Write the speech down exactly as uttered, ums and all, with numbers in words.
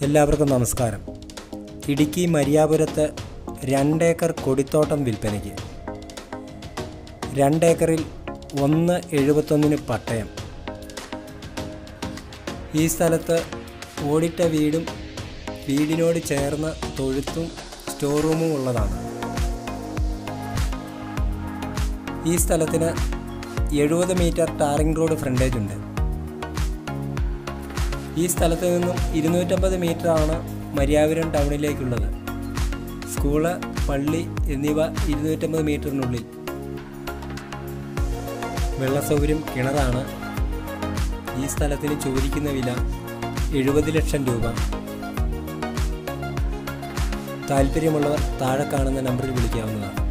എല്ലാവർക്കും നമസ്കാരം. ഇടുക്കി മരിയാപുരത്ത് രണ്ടേക്കർ കൊടിത്തോട്ടം വിൽപ്പനയ്ക്ക്. രണ്ടേക്കറിൽ ഒന്ന് എഴുപത്തൊന്നിന് പട്ടയം. ഈ സ്ഥലത്ത് ഓടിട്ട വീടും വീടിനോട് ചേർന്ന് തൊഴുത്തും സ്റ്റോർ റൂമും ഉള്ളതാണ്. ഈ സ്ഥലത്തിന് എഴുപത് മീറ്റർ ടാറിംഗ് റോഡ് ഫ്രണ്ടേജ് ഉണ്ട്. ഈ സ്ഥലത്ത് നിന്നും ഇരുന്നൂറ്റമ്പത് മീറ്ററാണ് മരിയാപുരം ടൗണിലേക്കുള്ളത്. സ്കൂള്, പള്ളി എന്നിവ ഇരുന്നൂറ്റമ്പത് മീറ്ററിനുള്ളിൽ. വെള്ള സൗകര്യം, കിണറാണ്. ഈ സ്ഥലത്തിന് ചോദിക്കുന്ന വില എഴുപത് ലക്ഷം രൂപ. താല്പര്യമുള്ളവർ താഴെ കാണുന്ന നമ്പറിൽ വിളിക്കാവുന്നതാണ്.